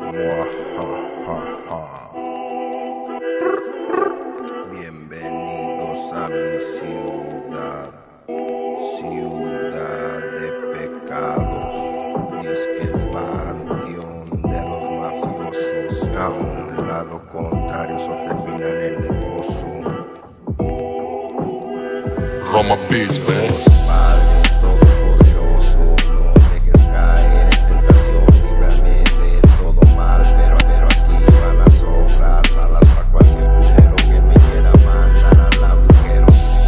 Bienvenidos a mi ciudad, ciudad de pecados. Disque el panteón de los mafiosos. A un lado contrario, eso terminan en el pozo. Roma Beats, man. Padre todopoderoso, no dejes caer en tentación, líbrame de todo mal, pero aquí van a sobrar balas pa' cualquier culero que me quiera mandar al agujero.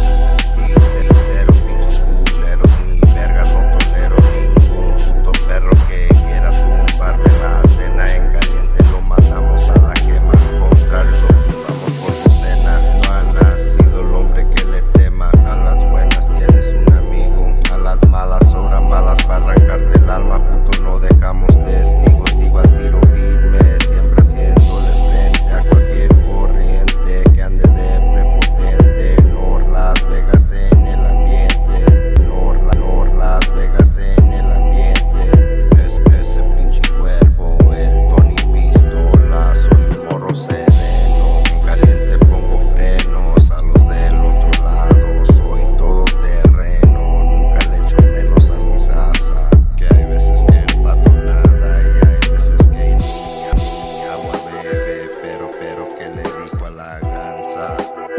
Y cero pinches culeros, ni vergas, no tolero ningún puto perro que quiera tumbarme la cena en caliente, lo mandamos a la quema, al contrario los tumbamos por docena. No ha nacido el hombre que le tema, a las buenas tienes un amigo, a las malas sobran balas para arrancarte el alma, puto no dejamos testigos, sigo al tiro firme, siempre haciéndole frente a cualquier corriente que ande de prepotente. Nor Las Vegas en el ambiente, Nor Las Vegas en el ambiente. Ese pinche cuervo, el Tony Pistola, soy un morro sereno, en caliente pongo frenos, a los del otro lado soy todo terreno, nunca le echo menos a mi raza, que hay veces que el pato nada y hay veces que ni agua bebe, pero que le dijo a la gansa,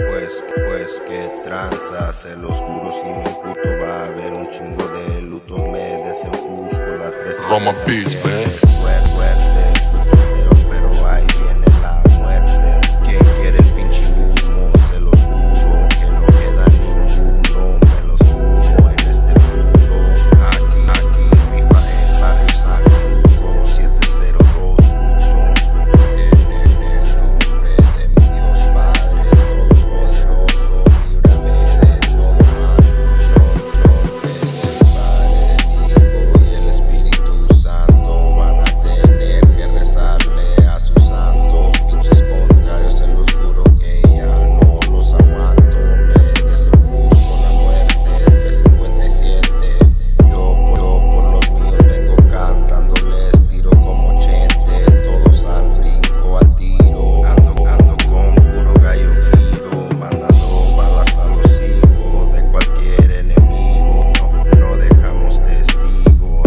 pues que tranza, se los juro si me imputo va a haber un chingo de lutos, me desenfusco la 3. Roma Beats, man. Suerte, putos, pero ahí viene la muerte. ¿Quién quiere el pinche humo? Se los juro que no queda ninguno, me los juro en este puro. Aquí rifa el barrio Sanchuco, 702 puto. En el nombre de mi Dios Padre todopoderoso, líbrame de todo mal. Nombre del Padre, del Hijo y el Espíritu Santo, van a tener que rezarle a sus santos. Pinches contrarios, se los juro que ya no los aguanto, me desenfusco la muerte. 357, yo por los míos vengo cantándoles, tiro como Chente, todos al brinco, al tiro, ando con puro gallo giro, mandando balas a los hijos de cualquier enemigo, no dejamos testigos,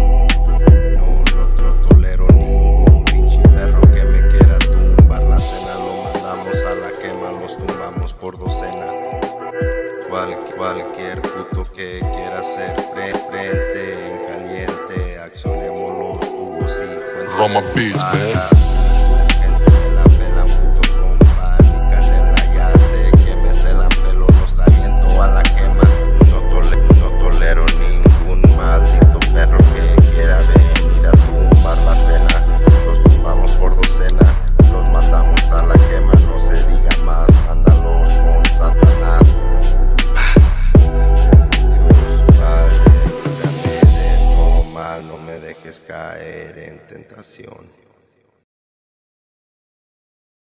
no tolero ningún pinche perro que me quiera tumbar la cena, lo mandamos a la quema, los tumbamos por docena. Cualquier puto que quiera hacer frente en caliente, accionemos los tubos y Roma Beats, man. Gente me la pelan, puto con pan y canela, ya sé que me celan, pero los aviento a la quema. No tolero ningún maldito perro que quiera venir a tumbar la cena, los tumbamos por docena, los mandamos a la quema, no se diga más, mándalos con Satanás. Dios Padre, líbrame de todo mal, no me dejes caer en tentación.